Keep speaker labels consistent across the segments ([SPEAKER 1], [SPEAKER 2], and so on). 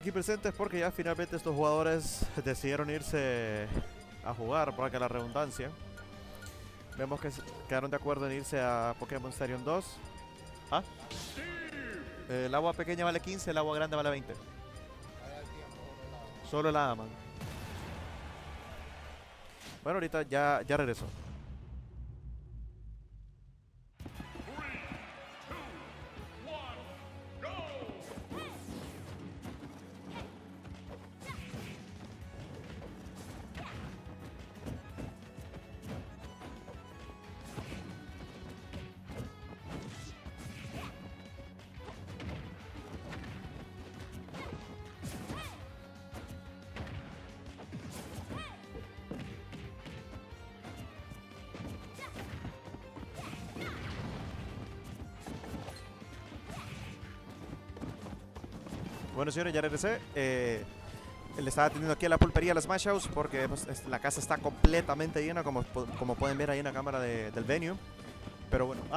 [SPEAKER 1] aquí presentes porque ya finalmente estos jugadores decidieron irse a jugar, para que la redundancia. Vemos que quedaron de acuerdo en irse a Pokémon Stadium 2. ¿Ah? El agua pequeña vale 15, el agua grande vale 20. Solo el Adaman. Bueno, ahorita ya regresó. Bueno, señores, ya regresé. Le estaba atendiendo aquí a la pulpería, a las Smash House, porque pues, la casa está completamente llena, como pueden ver ahí en la cámara del venue. Pero bueno,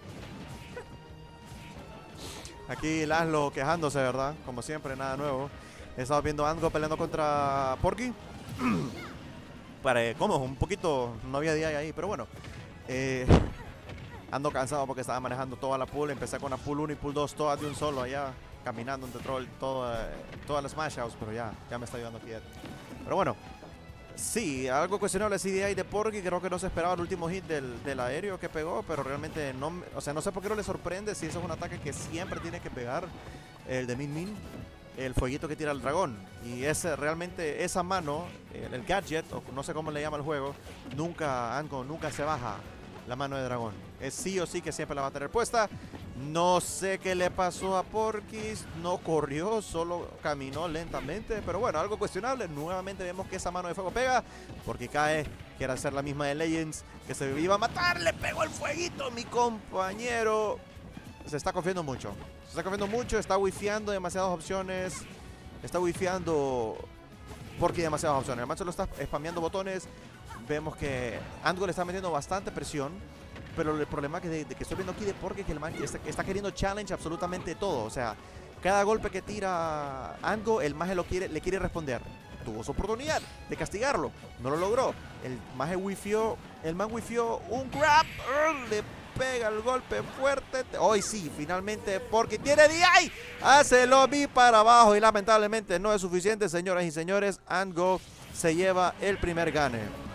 [SPEAKER 1] aquí Laszlo quejándose, ¿verdad? Como siempre, nada nuevo. He estado viendo a Ango peleando contra Porky. ¿Cómo? Un poquito, no había día ahí, pero bueno. Ando cansado porque estaba manejando toda la pool. Empecé con la pool 1 y pool 2 todas de un solo allá, caminando entre todas las Smash House, pero ya me está ayudando aquí. Pero bueno, sí, algo cuestionable CDI de Porky. Creo que no se esperaba el último hit del aéreo que pegó, pero realmente no, o sea, no sé por qué no le sorprende si eso es un ataque que siempre tiene que pegar, el de Min Min, el fueguito que tira el dragón. Y realmente esa mano, el gadget, o no sé cómo le llama el juego, nunca se baja la mano de dragón. Es sí o sí que siempre la va a tener puesta. No sé qué le pasó a Porky, no corrió, solo caminó lentamente, pero bueno, algo cuestionable. Nuevamente vemos que esa mano de fuego pega, porque cae, quiere hacer la misma de Legends, que se iba a matar, le pegó el fueguito, mi compañero. Se está confiando mucho, está wifiando demasiadas opciones, está wifiando Porky demasiadas opciones. El macho lo está spameando botones. Vemos que Andgo le está metiendo bastante presión, pero el problema que estoy viendo aquí de Porky es que el man está queriendo challenge absolutamente todo. O sea, cada golpe que tira Andgo, el maje le quiere responder. Tuvo su oportunidad de castigarlo, no lo logró. El man wifió un grab, le pega el golpe fuerte. Hoy sí, finalmente Porky tiene DI, hace el lobby para abajo y lamentablemente no es suficiente, señoras y señores. Andgo se lleva el primer gane.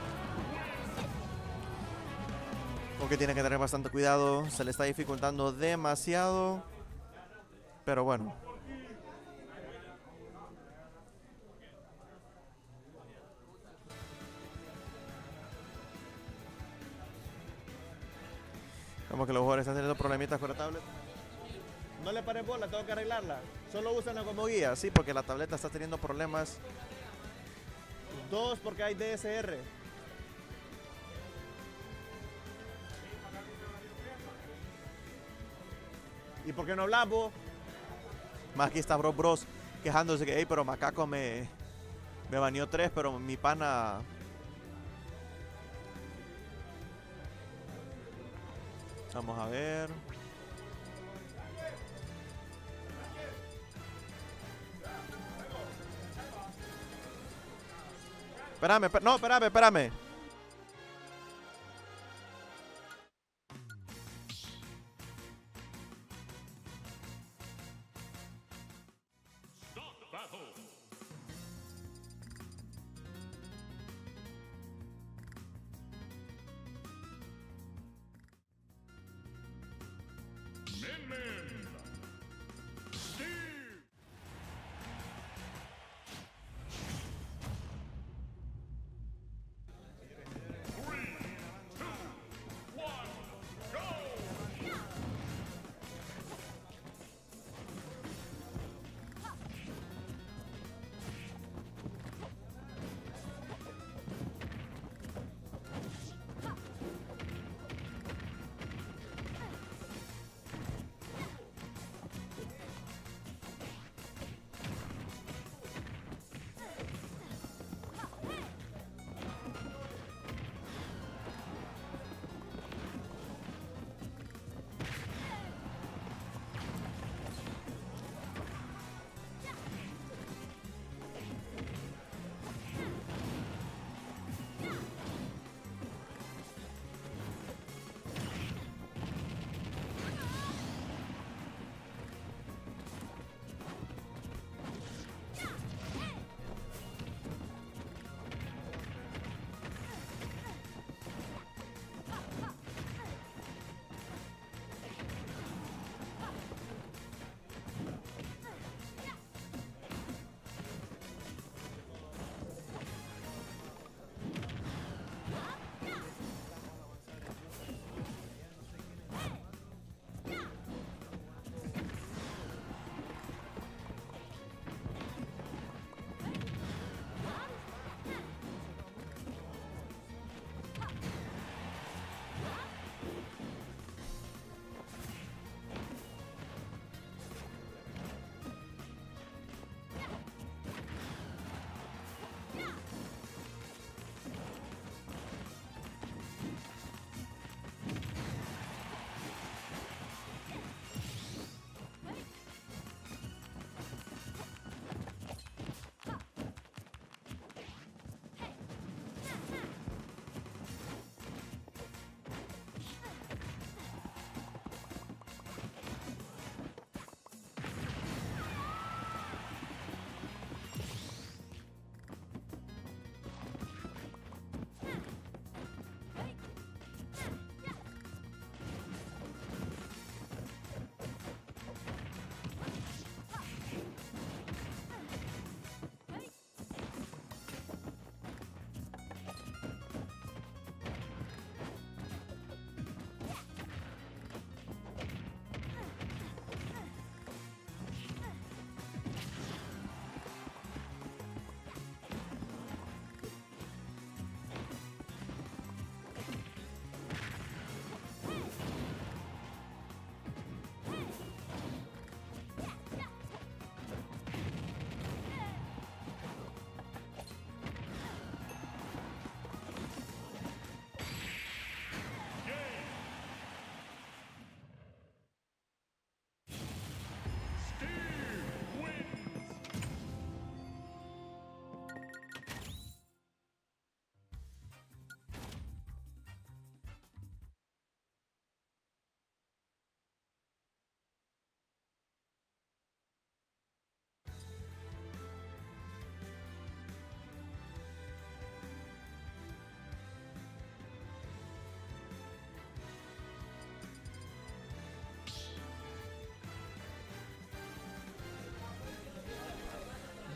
[SPEAKER 1] Porque tiene que tener bastante cuidado, se le está dificultando demasiado, pero bueno. Como que los jugadores están teniendo problemitas con la tablet. No le paren bola, tengo que arreglarla. Solo úsenla como guía, sí, porque la tableta está teniendo problemas. 2, porque hay DSR. ¿Y por qué no hablamos? Más aquí está Bros quejándose que, hey, pero Macaco me baneó 3, pero mi pana... Vamos a ver. Espérame.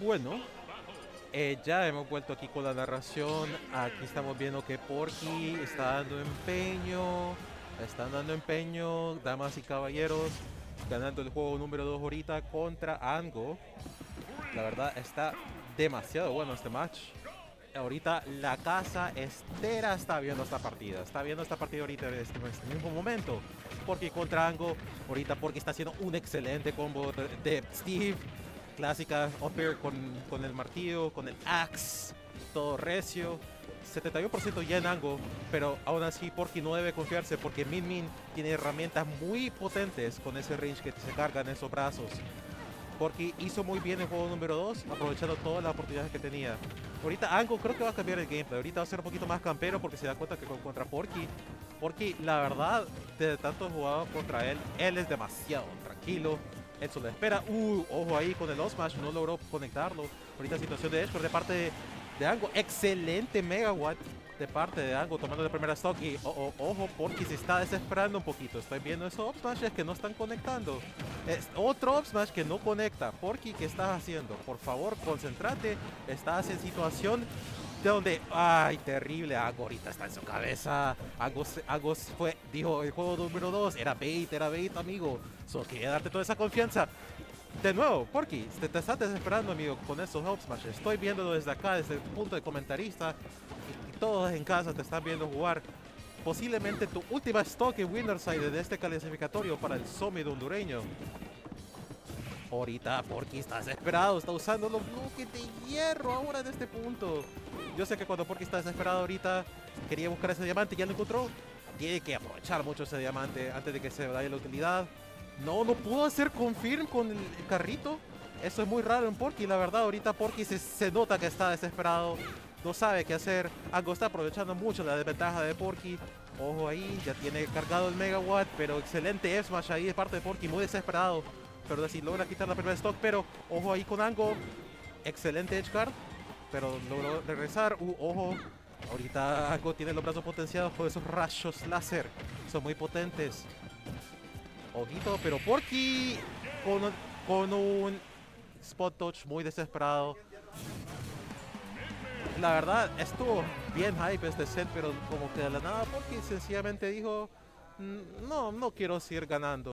[SPEAKER 2] Bueno, ya hemos vuelto aquí con la narración. Aquí estamos viendo que Porky está dando empeño, damas y caballeros, ganando el juego número 2 ahorita contra Ango. La verdad está demasiado bueno este match. Ahorita la casa entera está viendo esta partida. Está viendo esta partida ahorita en este mismo momento. Porque contra Ango, ahorita porque está haciendo un excelente combo de Steve. Clásica upper con el martillo, con el axe, todo recio. 71% ya en Ango, pero aún así Porky no debe confiarse porque Min Min tiene herramientas muy potentes con ese range que se cargan en esos brazos. Porky hizo muy bien el juego número 2, aprovechando todas las oportunidades que tenía. Ahorita Ango creo que va a cambiar el gameplay. Ahorita va a ser un poquito más campero porque se da cuenta que contra Porky, la verdad, de tanto jugado contra él es demasiado tranquilo. Él solo espera. Ojo ahí con el Up Smash, no logró conectarlo. Ahorita situación de Edge de parte de Ango. Excelente Megawatt de parte de Ango tomando la primera stock. Y ojo, Porky se está desesperando un poquito. Estoy viendo esos Up Smashes que no están conectando. Es otro Up Smash que no conecta. Porky, ¿qué estás haciendo? Por favor, concéntrate. Estás en situación de donde... ¡Ay, terrible! Ango ahorita está en su cabeza. Ango dijo el juego número 2. Era bait, amigo. Solo quería darte toda esa confianza. De nuevo, Porky, te estás desesperando, amigo, con esos Up Smash. Estoy viéndolo desde acá, desde el punto de comentarista. Y todos en casa te están viendo jugar. Posiblemente tu última stock en Winterside de este clasificatorio para el Summit hondureño. Ahorita Porky está desesperado, está usando los bloques de hierro ahora en este punto. Yo sé que cuando Porky está desesperado ahorita, quería buscar ese diamante y ya lo encontró. Tiene que aprovechar mucho ese diamante antes de que se vaya la utilidad. No pudo hacer confirm con el carrito. Eso es muy raro en Porky, la verdad. Ahorita Porky se nota que está desesperado. No sabe qué hacer. Ango está aprovechando mucho la desventaja de Porky. Ojo ahí, ya tiene cargado el Megawatt, pero excelente F-Smash ahí de parte de Porky, muy desesperado. Pero así logra quitar la primera stock, pero ojo ahí con Ango. Excelente edge guard, pero logró regresar. Ojo, ahorita Ango tiene los brazos potenciados con esos rayos láser. Son muy potentes. Ojito, pero Porky con un spot touch muy desesperado. La verdad, estuvo bien hype este set, pero como que de la nada Porky sencillamente dijo, no quiero seguir ganando.